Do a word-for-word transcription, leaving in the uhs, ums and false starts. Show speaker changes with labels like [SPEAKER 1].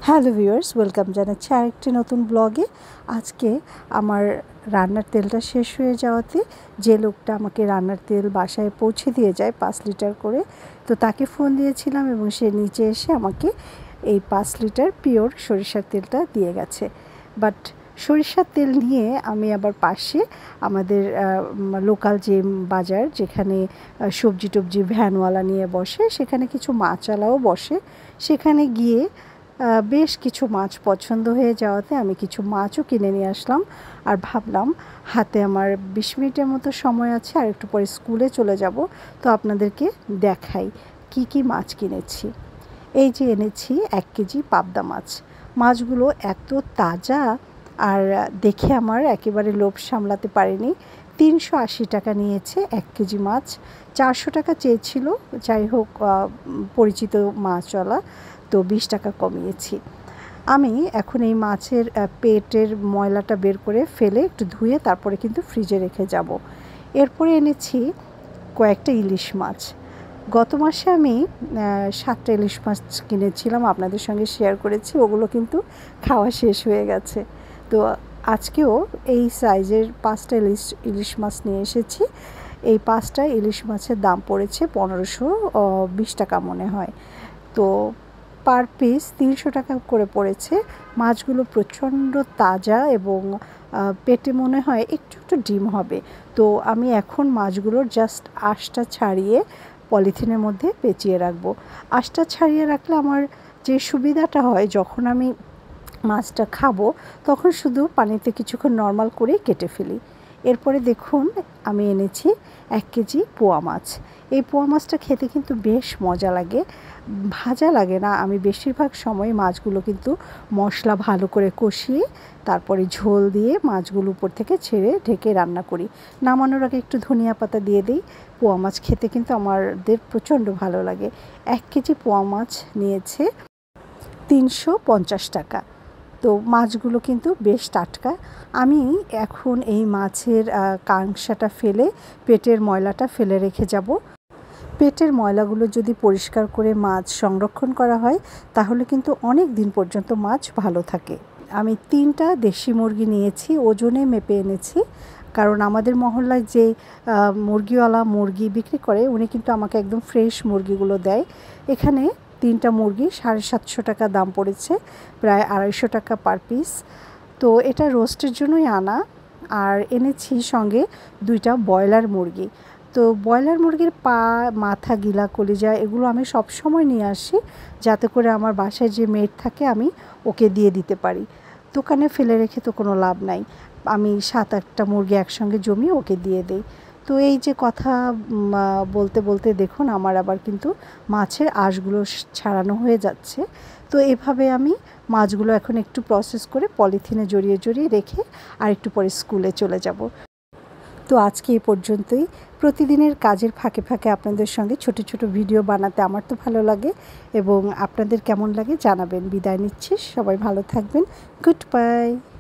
[SPEAKER 1] Hello viewers, welcome জানাচ্ছি আরেকটি নতুন ব্লগে। আজকে আমার রান্নার তেলটা শেষ হয়ে যাওয়াতে যে লোকটা আমাকে রান্নার তেল বাসায় পৌঁছে দিয়ে যায় পাঁচ লিটার করে, তো তাকে ফোন দিয়েছিলাম এবং সে নিচে এসে আমাকে এই পাঁচ লিটার পিওর সরিষার তেলটা দিয়ে গেছে। বাট সরিষার তেল নিয়ে আমি আবার পাশে আমাদের লোকাল যে বাজার, যেখানে সবজি টবজি ভ্যানওয়ালা নিয়ে বসে, সেখানে কিছু মাছওয়ালাও বসে, সেখানে গিয়ে বেশ কিছু মাছ পছন্দ হয়ে যাওয়াতে আমি কিছু মাছও কিনে নিয়ে আসলাম। আর ভাবলাম হাতে আমার বিশ মিনিটের মতো সময় আছে, আর একটু পরে স্কুলে চলে যাব, তো আপনাদেরকে দেখাই কি কি মাছ কিনেছি। এই যে এনেছি এক কেজি পাবদা মাছ। মাছগুলো এত তাজা, আর দেখে আমার একেবারে লোভ সামলাতে পারিনি। তিনশো আশি টাকা নিয়েছে এক কেজি মাছ। চারশো টাকা চেয়েছিল, যাই হোক পরিচিত মাছওয়ালা, তো বিশ টাকা কমিয়েছি। আমি এখন এই মাছের পেটের ময়লাটা বের করে ফেলে একটু ধুয়ে তারপরে কিন্তু ফ্রিজে রেখে যাব। এরপরে এনেছি কয়েকটা ইলিশ মাছ। গত মাসে আমি সাতটা ইলিশ মাছ কিনেছিলাম, আপনাদের সঙ্গে শেয়ার করেছি, ওগুলো কিন্তু খাওয়া শেষ হয়ে গেছে। তো আজকেও এই সাইজের পাঁচটা ইলিশ ইলিশ মাছ নিয়ে এসেছি। এই পাঁচটা ইলিশ মাছের দাম পড়েছে পনেরোশো বিশ টাকা মনে হয়। তো পার পিস তিনশো টাকা করে পড়েছে। মাছগুলো প্রচণ্ড তাজা এবং পেটে মনে হয় একটু একটু ডিম হবে। তো আমি এখন মাছগুলোর জাস্ট আঁশটা ছাড়িয়ে পলিথিনের মধ্যে পেঁচিয়ে রাখবো। আঁশটা ছাড়িয়ে রাখলে আমার যে সুবিধাটা হয়, যখন আমি মাছটা খাবো তখন শুধু পানিতে কিছুক্ষণ নর্মাল করেই কেটে ফেলি। এরপরে দেখুন আমি এনেছি এক কেজি পোয়া মাছ। এই পোয়া মাছটা খেতে কিন্তু বেশ মজা লাগে, ভাজা লাগে না। আমি বেশিরভাগ সময় মাছগুলো কিন্তু মশলা ভালো করে কষিয়ে তারপরে ঝোল দিয়ে মাছগুলো উপর থেকে ছেড়ে ঢেকে রান্না করি। নামানোর আগে একটু ধনিয়া পাতা দিয়ে দিই। পোয়া মাছ খেতে কিন্তু আমাদের প্রচণ্ড ভালো লাগে। এক কেজি পোয়া মাছ নিয়েছে তিনশো পঞ্চাশ টাকা। তো মাছগুলো কিন্তু বেশ টাটকা। আমি এখন এই মাছের কাঁংসাটা ফেলে পেটের ময়লাটা ফেলে রেখে যাব। পেটের ময়লাগুলো যদি পরিষ্কার করে মাছ সংরক্ষণ করা হয় তাহলে কিন্তু অনেক দিন পর্যন্ত মাছ ভালো থাকে। আমি তিনটা দেশি মুরগি নিয়েছি, ওজনে মেপে এনেছি, কারণ আমাদের মহল্লায় যে মুরগিওয়ালা মুরগি বিক্রি করে উনি কিন্তু আমাকে একদম ফ্রেশ মুরগিগুলো দেয়। এখানে তিনটা মুরগি সাড়ে সাতশো টাকা দাম পড়েছে, প্রায় আড়াইশো টাকা পার পিস। তো এটা রোস্টের জন্যই আনা। আর এনেছি সঙ্গে দুইটা ব্রয়লার মুরগি। তো ব্রয়লার মুরগির পা, মাথা, গিলা, কলিজা এগুলো আমি সব সময় নিয়ে আসি, যাতে করে আমার বাসায় যে মেড থাকে আমি ওকে দিয়ে দিতে পারি। দোকানে ফেলে রেখে তো কোনো লাভ নাই। আমি সাত আটটা মুরগি একসঙ্গে জমিয়ে ওকে দিয়ে দিই। তো এই যে কথা বলতে বলতে দেখুন আমার আবার কিন্তু মাছের আঁশগুলো ছাড়ানো হয়ে যাচ্ছে। তো এভাবে আমি মাছগুলো এখন একটু প্রসেস করে পলিথিনে জড়িয়ে জড়িয়ে রেখে আর একটু পরে স্কুলে চলে যাব। তো আজকে এই পর্যন্তই। প্রতিদিনের কাজের ফাঁকে ফাঁকে আপনাদের সঙ্গে ছোট ছোট ভিডিও বানাতে আমার তো ভালো লাগে, এবং আপনাদের কেমন লাগে জানাবেন। বিদায় নিচ্ছি, সবাই ভালো থাকবেন। Good by.